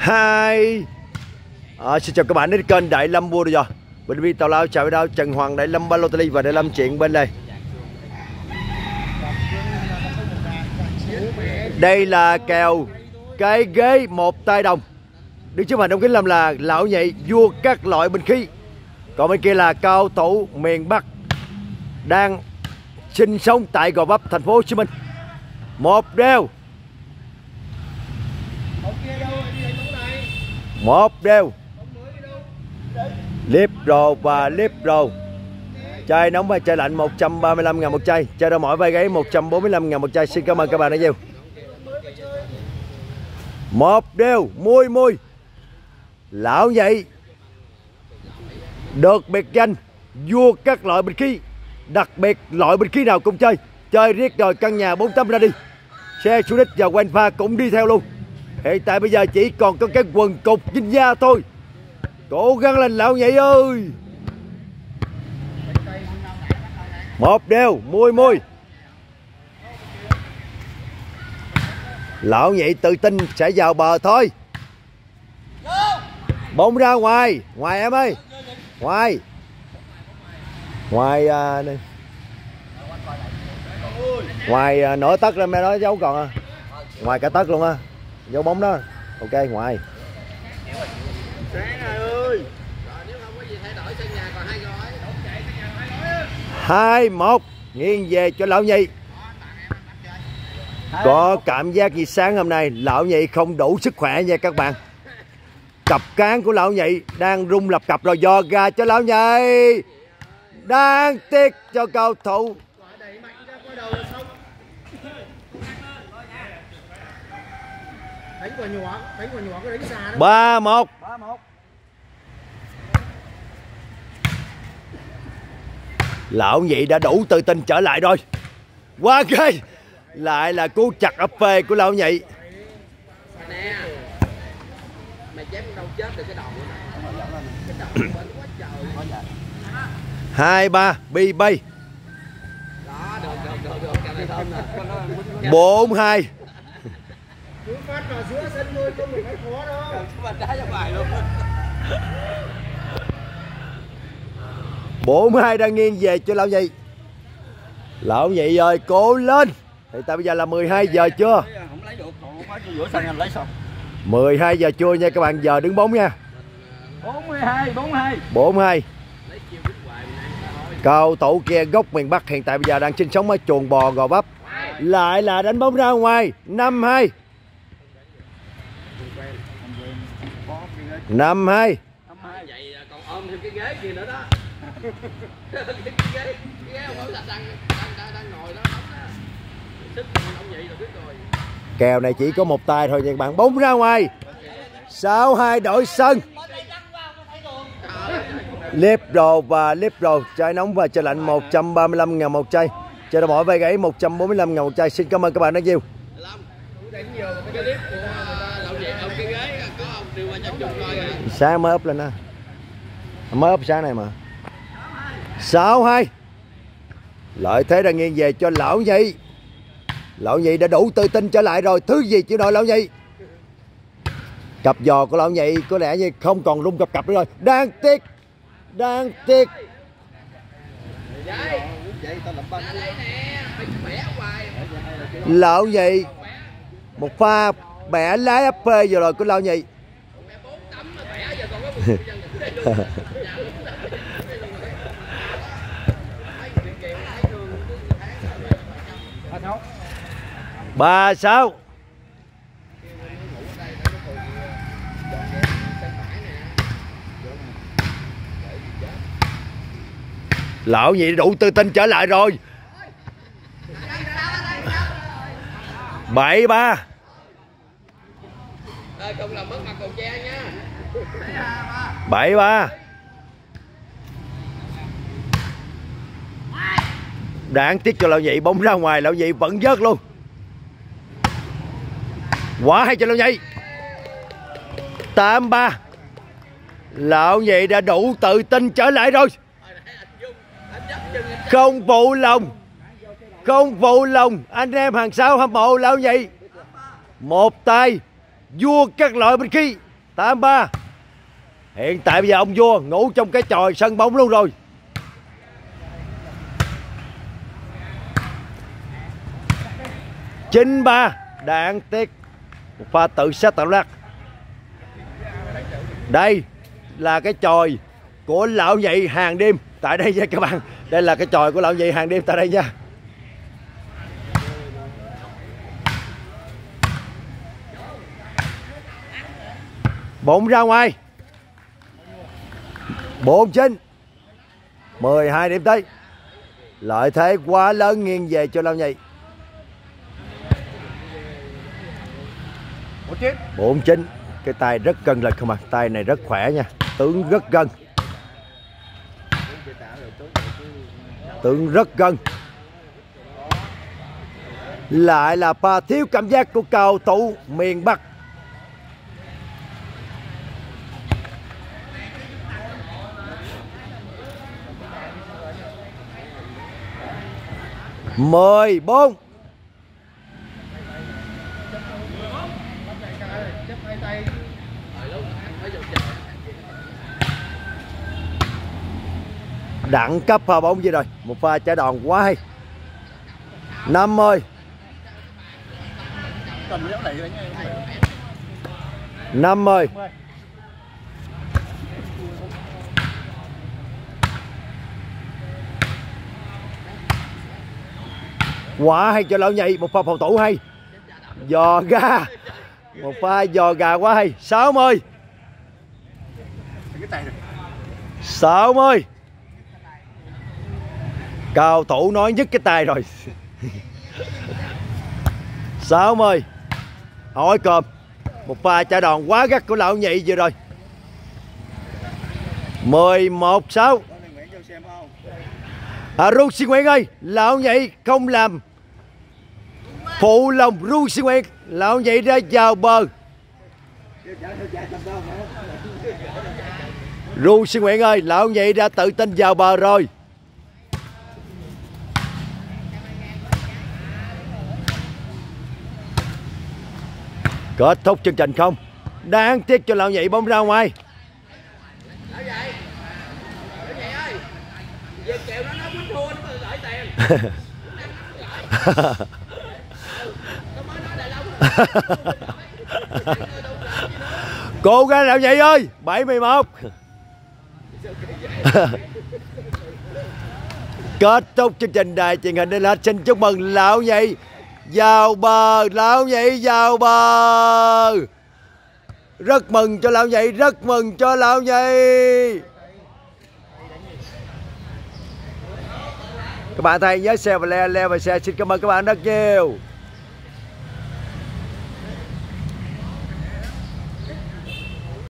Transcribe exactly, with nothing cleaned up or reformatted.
Hai à, xin chào các bạn đến kênh Đại Lâm Vua rồi. Bình vi tào lao chào với đao Trần Hoàng, Đại Lâm Ba Lô Tali và Đại Lâm chuyện bên đây. Đây là kèo cái ghế một tay đồng. Đứng trước màn đông kính làm là lão nhị vua các loại binh khí. Còn bên kia là cao thủ miền Bắc đang sinh sống tại Gò Vấp, thành phố Hồ Chí Minh. Một đều một đều Libro và Libro. Chai nóng và chai lạnh một trăm ba mươi lăm ngàn một chai. Chai đau mỏi vai gáy một trăm bốn mươi lăm ngàn một chai. Xin cảm ơn các bạn đã nhiều. Một đều mui mui. Lão nhị được biệt danh vua các loại binh khí. Đặc biệt loại binh khí nào cũng chơi. Chơi riết rồi căn nhà bốn tấm ra đi. Xe Sonic và Quen Pha cũng đi theo luôn. Hiện tại bây giờ chỉ còn có cái quần cục dinh da thôi. Cố gắng lên lão nhị ơi. Một đều mui mui. Lão nhị tự tin sẽ vào bờ thôi. Bóng ra ngoài. Ngoài em ơi. Ngoài. Ngoài à, ngoài à, nửa tấc lên, nó giấu còn à. Ngoài cả tấc luôn á. Dấu bóng đó. Ok, ngoài. Hai một nghiêng về cho lão nhị. Có cảm giác gì sáng hôm nay lão nhị không đủ sức khỏe nha các bạn. Cặp cán của lão nhị đang rung lập cặp rồi, do ra cho lão nhị. Đáng tiếc cho cầu thủ. Ba một. Lão nhị đã đủ tự tin trở lại rồi. Quá ghê. Lại là cú chặt ấp phê của lão nhị. Hai ba bi bay. Bốn hai. Bốn hai đang nghiêng về cho lão nhị. Lão nhị ơi cố lên. Thì tại bây giờ là mười hai giờ chưa? mười hai giờ trưa nha các bạn, giờ đứng bóng nha. bốn hai. Cầu thủ kia gốc miền Bắc hiện tại bây giờ đang sinh sống ở chuồng bò Gò Vấp. Lại là đánh bóng ra ngoài. Năm hai. Năm hai. Kèo này chỉ có một tay thôi nha các bạn. Bóng ra ngoài. Sáu hai đổi sân. Libro và Libro. Chai nóng và chai lạnh một trăm ba mươi lăm ngàn một chai. Chai đau mỏi vai gáy một trăm bốn mươi lăm ngàn một chai. Xin cảm ơn các bạn rất nhiều. Sáng mới up lên á. Mới up sáng này mà. Sáu hai. Lợi thế đang nghiêng về cho lão nhị. Lão nhị đã đủ tự tin trở lại rồi. Thứ gì chịu nổi lão nhị. Cặp giò của lão nhị có lẽ như không còn rung cặp cặp nữa rồi. Đáng tiếc. Đáng tiếc. Lão nhị. Một pha bẻ lái ép pê vừa rồi của lão nhị. Ba sáu. Lão nhị đủ tự tin trở lại rồi. Bảy ba. Bảy ba. Đáng tiếc cho lão nhị, bóng ra ngoài, lão nhị vẫn vớt luôn. Quá hay cho lão nhị. Tám ba. Lão nhị đã đủ tự tin trở lại rồi. Không phụ lòng. Không phụ lòng anh em hàng sáu hâm mộ lão nhị. Một tay vua các loại binh khí tám ba. Hiện tại bây giờ ông vua ngủ trong cái chòi sân bóng luôn rồi. chín ba. Đáng tiếc một pha tự sát tạo ra. Đây là cái chòi của lão nhị hàng đêm tại đây nha các bạn. Đây là cái chòi của lão nhị hàng đêm tại đây nha. Bóng ra ngoài. Bốn chín. mười hai điểm tới. Lợi thế quá lớn nghiêng về cho lão nhị. Bốn chín. Cái tay rất cân lực không à. Tay này rất khỏe nha. Tướng rất cân. Tướng rất cân. Lại là pha thiếu cảm giác của cầu thủ miền Bắc. Mười bốn. Đẳng cấp pha bóng gì rồi. Một pha trả đòn quá hay. năm mươi. năm mươi. Quá hay cho lão nhị. Một pha phòng thủ hay. Giò ga. Một pha giò gà quá hay. sáu mươi. sáu mươi. Cầu thủ nói nhức cái tay rồi. sáu mươi. Hỏi cơm. Một pha trả đòn quá gắt của lão nhị vừa rồi. mười một sáu. À, Ru Sĩ Nguyễn ơi, lão nhị không làm phụ lòng Ru Sĩ Nguyễn. Lão nhị ra vào bờ. Ru Sĩ Nguyễn ơi, lão nhị đã tự tin vào bờ rồi. Kết thúc chương trình không? Đáng tiếc cho lão nhị, bóng ra ngoài. Lão nhị, lão nhị ơi, về kèo nó nói quýnh thua nó mới gửi tiền. Cố gắng lão nhị ơi. bảy mươi mốt. Kết thúc chương trình đài truyền hình Đinh Lệch. Xin chúc mừng lão nhị vào bờ. Lão nhị vào bờ. Rất mừng cho lão nhị. Rất mừng cho lão nhị. Các bạn thấy nhớ share và like, like và share. Xin cảm ơn các bạn rất nhiều.